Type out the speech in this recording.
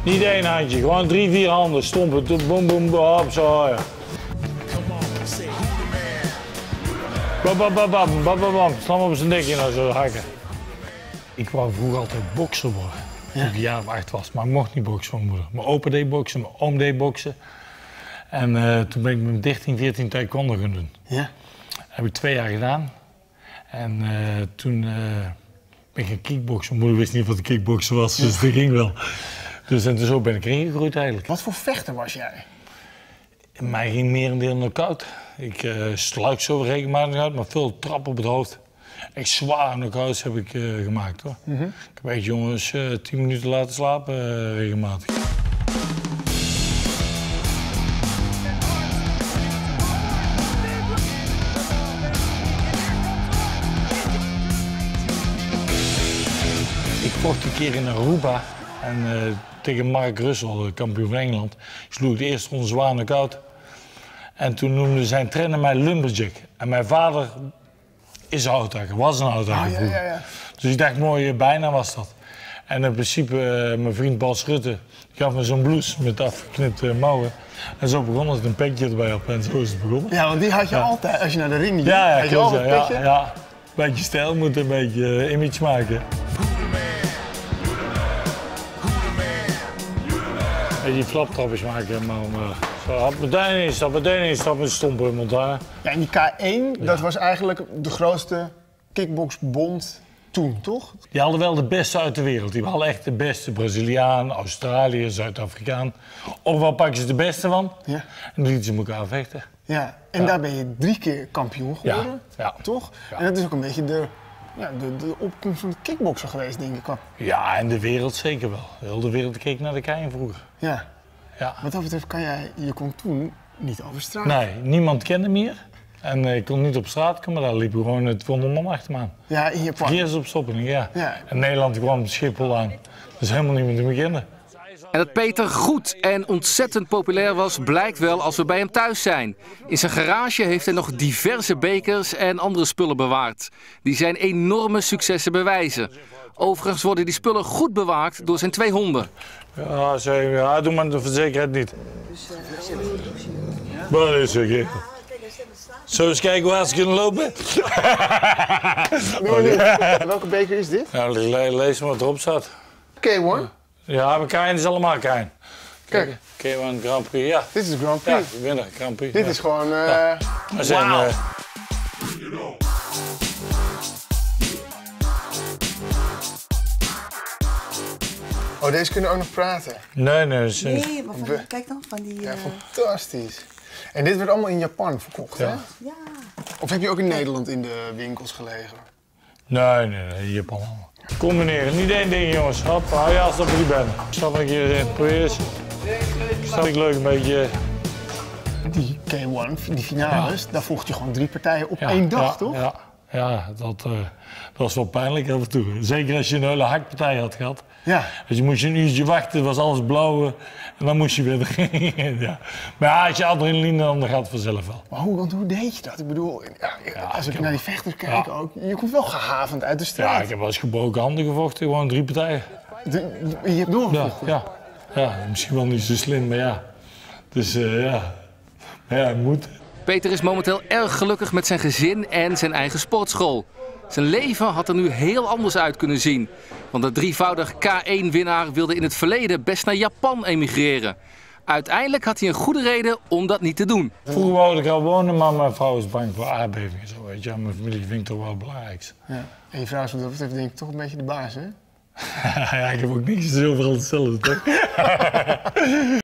Niet één handje, gewoon 3, 4 handen. Stompen, boem, boem, hop, zo ja. Bam, bam, bam, bam, bam, bam, bam. Slam op zijn nekje nou zo hakken. Ik wou vroeger altijd bokser worden, toen ik een jaar of 8 was. Maar ik mocht niet boksen van mijn moeder. Mijn opa deed boksen, mijn oom deed boksen. En toen ben ik met 13, 14 taekwondo gaan doen. Ja. Dat heb ik 2 jaar gedaan. En toen ben ik gaan kickboksen. Mijn moeder wist niet wat een kickboksen was, dus dat ging wel. Dus en zo ben ik erin gegroeid eigenlijk. Wat voor vechter was jij? Mij ging merendeel knock-out. Ik sluik zo regelmatig uit, maar veel trappen op het hoofd. Echt zware knock-outs heb ik gemaakt hoor. Ik heb echt jongens 10 minuten laten slapen regelmatig. Ik vocht een keer in Aruba en tegen Mark Russell, kampioen van Engeland, sloeg ik de eerste ronde zwaar knock-out. En toen noemde zijn trainer mij Lumberjack. En mijn vader is een houthakker, was een houthakker vroeger. Ja. Dus ik dacht, mooie bijnaam was dat. En in principe, mijn vriend Bas Rutte gaf me zo'n blouse met afgeknipte mouwen. En zo begon het, een petje erbij op en zo is het begonnen. Ja, want die had je altijd, als je naar de ring ging. Ja, had je altijd een petje? ja. Een beetje stijl moet een beetje image maken. En die flaptrapjes maken, maar zo, meteen in stap met stompen in Montana. Ja, en die K1, dat was eigenlijk de grootste kickboxbond toen, toch? Die hadden wel de beste uit de wereld. Die hadden echt de beste. Braziliaan, Australië, Zuid-Afrikaan. Overal pakken ze de beste van. Ja. En dan lieten ze elkaar vechten. Ja, en daar ben je 3 keer kampioen geworden, ja. toch? Ja. En dat is ook een beetje de opkomst van de kickbokser geweest, denk ik. Ja, en de wereld zeker wel. Heel de wereld keek naar de keien vroeger. Ja. Ja. Wat dat betreft je kon toen niet over straat. Nee, niemand kende me hier. En ik kon niet op straat komen, daar liep gewoon het 200 man achter me aan. Ja, in Japan. Verkeersopstopping, ja. Ja. En Nederland kwam Schiphol aan. Dus helemaal niemand die me kende. En dat Peter goed en ontzettend populair was, blijkt wel als we bij hem thuis zijn. In zijn garage heeft hij nog diverse bekers en andere spullen bewaard. Die zijn enorme successen bewijzen. Overigens worden die spullen goed bewaakt door zijn 2 honden. Ja, doe maar de zekerheid niet. Maar dat is oké. Zullen we eens kijken hoe hard ze kunnen lopen? Welke beker is dit? Nou, lees maar wat erop staat. K1. Ja, maar Kein is allemaal Kein. Kijk. K1 Grand Prix, ja. Dit is de Grand Ja, Prix. ik ben er, Grand Prix. Dit is gewoon... We zijn, wauw. Oh, deze kunnen ook nog praten. Nee. Nee, maar kijk dan, van die... Ja, fantastisch. En dit werd allemaal in Japan verkocht, hè? Ja. Ja. Of heb je ook in Nederland in de winkels gelegen? Nee, Japan allemaal. Combineren, niet één ding jongens. Hop, hou je als dat je bent. Stap een keer probeer eens. Stap ik leuk een beetje. Die K1, die finales, daar vocht je gewoon 3 partijen op één dag, toch? Ja, dat was wel pijnlijk af en toe. Zeker als je een hele hakpartij had gehad. Ja. Dus je moest een uurtje wachten, was alles blauw. En dan moest je weer ja. Maar ja, als je adrenaline dan gaat het vanzelf wel. Maar hoe deed je dat? Ik bedoel, als ik naar die vechters kijk ook, je komt wel gehavend uit de straat. Ja, ik heb wel eens gebroken handen gevochten, gewoon 3 partijen. Je hebt doorgevochten? Ja, misschien wel niet zo slim, maar ja. Dus ja, het moet. Peter is momenteel erg gelukkig met zijn gezin en zijn eigen sportschool. Zijn leven had er nu heel anders uit kunnen zien. Want de drievoudig K1-winnaar wilde in het verleden best naar Japan emigreren. Uiteindelijk had hij een goede reden om dat niet te doen. Vroeger wou ik al wonen, maar mijn vrouw is bang voor aardbevingen. Zo, weet je. Mijn familie vind ik toch wel het belangrijkste. Ja. En je vrouw is wat dat betreft denk ik toch een beetje de baas, hè? Ja, ik heb ook niks, het is overal hetzelfde, toch?